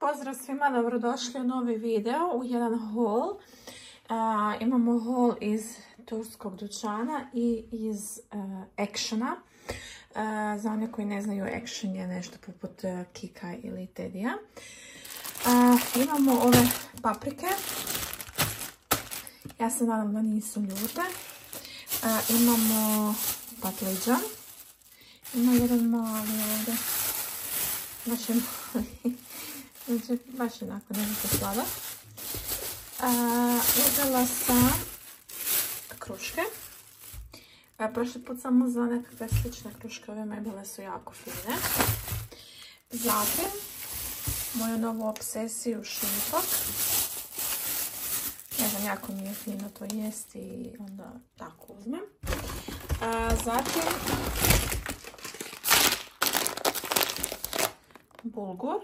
Pozdrav svima, dobrodošli u novi video, u jedan haul. Imamo haul iz turskog dućana i iz Actiona. Za one koji ne znaju, Action je nešto poput Kika ili Tedija. Imamo ove paprike. Ja se nadam da nisu ljute. Imamo patliđan. Ima jedan mali ovdje. Znači, baš onako nekako sladak. Uzela sam kruške. Prošli put sam uzela nekakve slične kruške, ove mebele su jako fine. Zatim, moju novu obsesiju šipak. Ne znam, jako mi je fino to jesti i onda tako uzmem. Zatim, bulgur.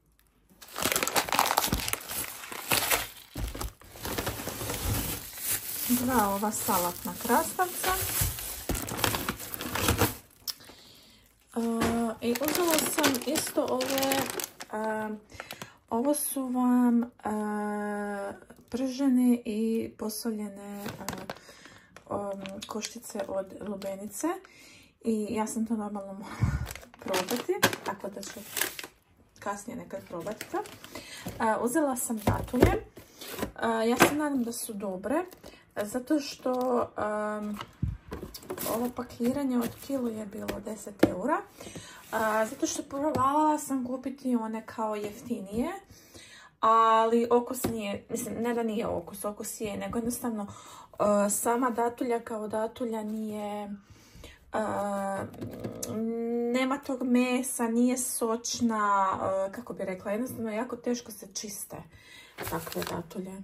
Dva ova salatna krastavca. I uzela sam isto ove, ovo su vam pržene i posoljene koštice od lubenice. I ja sam to normalno morala probati, tako da ću kasnije nekad probati to. Uzela sam datulje. Ja se nadam da su dobre, zato što ovo pakiranje od kilo je bilo 10 eura. Zato što probavala sam kupiti one kao jeftinije, ali okus nije, mislim, ne da nije okus je, nego jednostavno sama datulja kao datulja nije, nema tog mesa, nije sočna, kako bi rekla, jednostavno jako teško se čiste takve datulje.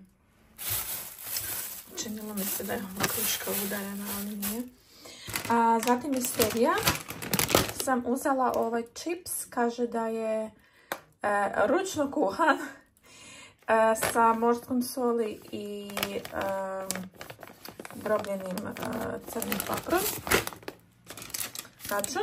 Činilo mi se da je ova kruška udarena, ali nije. Zatim iz Tedija sam uzela ovaj čips, kaže da je ručno kuhan sa morskom soli i drobljenim crnim paprom. Račun.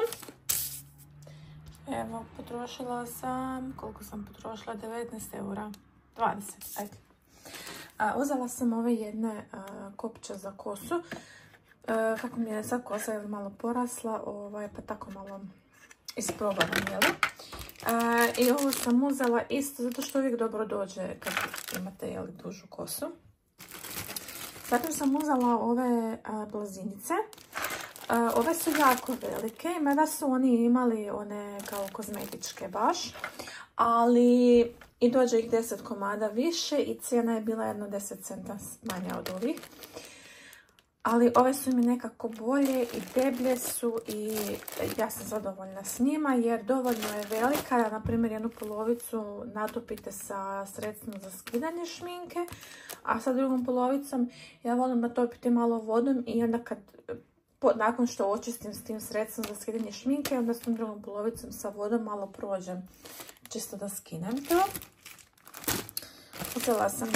Evo, potrošila sam, koliko sam potrošila? 19 eura. 20, ajde. Uzela sam ove jedne kopče za kosu. Kako mi je sad kosa malo porasla, pa tako malo isprobavam, jel? I ovo sam uzela isto zato što uvijek dobro dođe kad imate dužu kosu. Zatim sam uzela ove blazinice. Ove su jako velike, mada su oni imali one kao kozmetičke baš, ali i dođe ih 10 komada više i cijena je bila jedno 10 centa manja od ovih. Ali ove su mi nekako bolje i deblje su i ja sam zadovoljna s njima jer dovoljno je velika. Na primjer, jednu polovicu natopite sa sredstvom za skidanje šminke, a sa drugom polovicom ja volim natopiti malo vodom i onda nakon što očistim s tim sredstvom za skidanje šminke, onda s tom drugom polovicom sa vodom malo prođem čisto da skinem to. Uzela sam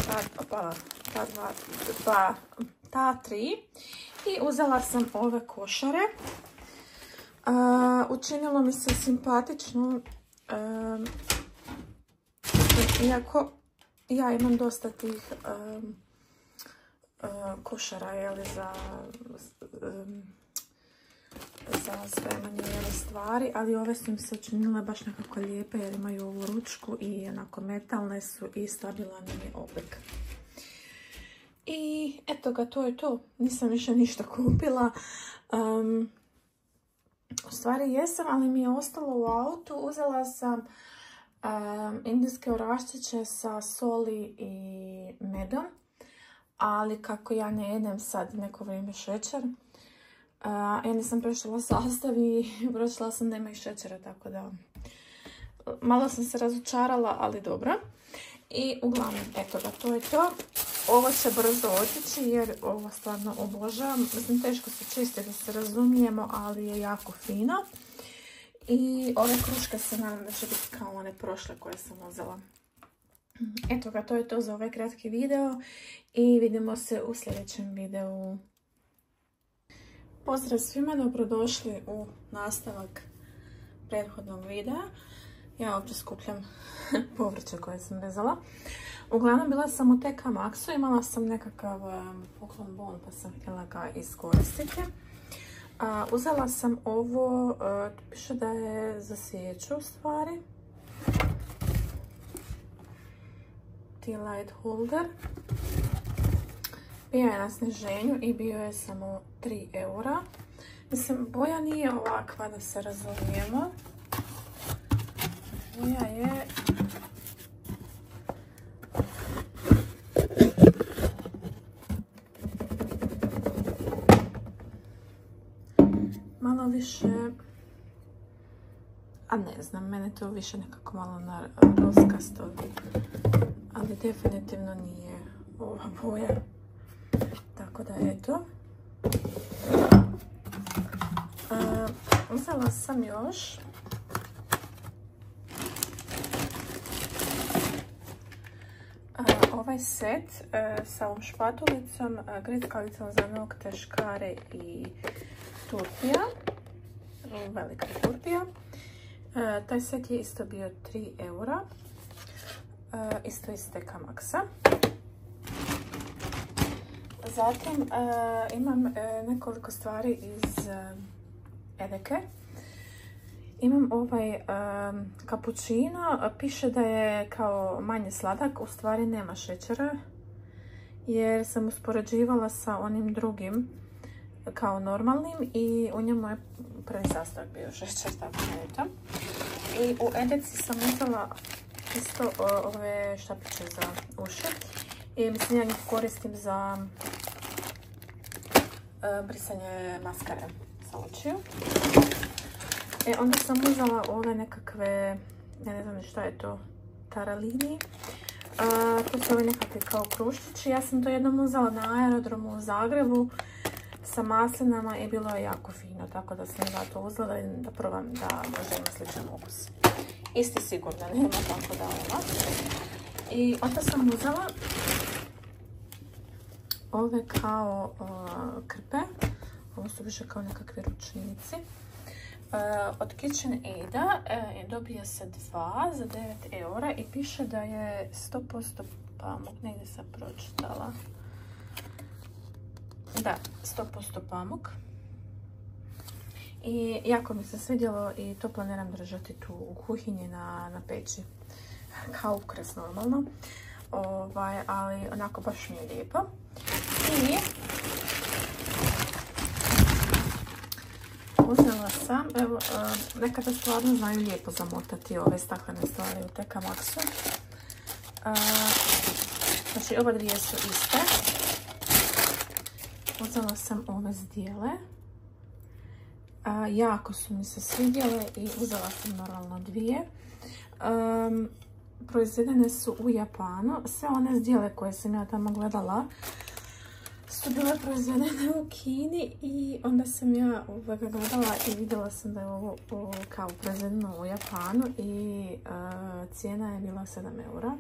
ta tri i uzela sam ove košare. Učinilo mi se simpatično, iako ja imam dosta tih košara, jeli, za spremanje stvari, ali ove su mi se učinile baš nekako lijepe jer imaju ovu ručku i onako metalne su i stabilan je oblik. I eto ga, to je to. Nisam više ništa kupila. U stvari jesam, ali mi je ostalo u autu. Uzela sam indijske oraščiće sa soli i medom, ali kako ja ne jedem sad neko vrijeme šećer, ja nisam prešla sastav i pročila sam da ima i šećera, tako da malo sam se razočarala, ali dobro. I uglavnom, eto ga, to je to. Ovo će brzo otići jer ovo stvarno obožavam. Mislim, teško se čisti da se razumijemo, ali je jako fino. I ove kruške se nadam da će biti kao one prošle koje sam uzela. Eto ga, to je to za ovaj kratki video i vidimo se u sljedećem videu. Pozdrav svima, dobrodošli u nastavak prethodnog videa. Ja ovdje skupljam povrće koje sam rezala. Uglavnom bila sam u TK Maxu, imala sam nekakav poklon bon pa sam htjela ga iskoristiti. Uzela sam ovo, piše da je za svijeću u stvari. Tea light holder. Bio je na sniženju i bio je samo 3 eura. Mislim, boja nije ovakva da se razumijemo. Boja je... malo više... a ne znam, mene to više nekako malo na roskasto. Ali definitivno nije ova boja. Tako da eto. Uzela sam još ovaj set sa ovom špatulicom, grickalicom za nokte, škare i turpija, velika turpija. Taj set je isto bio 3 eura, isto iz TK Maxa. Zatim imam nekoliko stvari iz Edeke. Imam ovaj cappuccino, piše da je kao manje sladak, u stvari nema šećera, jer sam uspoređivala sa onim drugim kao normalnim i u njemu je prvi sastojak bio šećer, tako da eto. I u Edeci sam uzela isto ove štapiće za uši i mislim ja njih koristim za brisanje maskare sa očiju. Onda sam uzela ove nekakve, ja ne znam šta je to, taralini. To su ove nekakve kao kruščići. Ja sam to jednom uzela na aerodromu u Zagrebu sa maslinama i bilo je jako fino, tako da sam zato uzela da probam da možda ima sličan ukus. Isti sigurno nema, tako da ovo. I onda sam uzela ove kao krpe. Ovo su više kao nekakvi ručnici. Od KitchenAida dobije se 2 za 9 eura i piše da je 100% pamuk. Negdje sam pročitala. Da, 100% pamuk. I jako mi se svidjelo i to planiram držati tu u kuhinji na peći. Kao ukras normalno. Ali onako baš mi je lijepo. I uzela sam, evo, nekada stvarno znaju lijepo zamotati ove staklene stvari u TK Maxu. Znači, oba dvije su iste. Uzela sam ove zdjele. Jako su mi se svidjele i uzela sam normalno dvije. Proizvedene su u Japanu. Sve one zdjele koje sam ja tamo gledala su bile proizvedene u Kini i onda sam ja gledala i vidjela sam da je ovo kao proizvedeno u Japanu i cijena je bila 7 eura.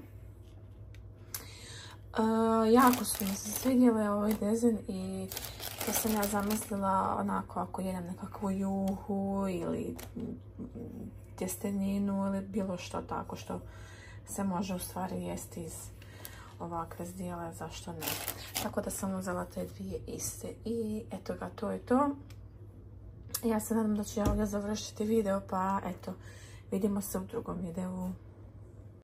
Jako su mi se svidjele ovaj dizajn i to sam ja zamislila onako ako jedem nekakvu juhu ili tjesteninu ili bilo što tako što se može u stvari jesti iz ovakve zdjele, zašto ne. Tako da sam uzela te dvije iste i eto ga, to je to. Ja se nadam da ću ja ovdje završiti video, pa eto, vidimo se u drugom videu.